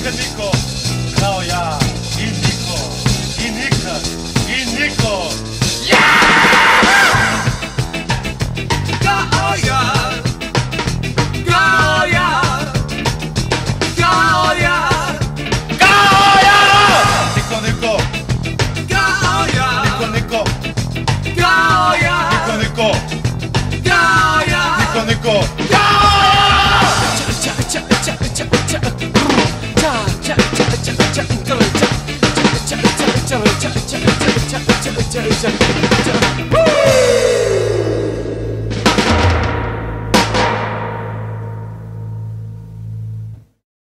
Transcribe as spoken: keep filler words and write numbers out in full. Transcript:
više niko kao ja. I niko, i nikad, i niko. Kao ja, kao ja, kao ja, Kao ja! Niko, niko, kao ja, niko, niko. kao ja.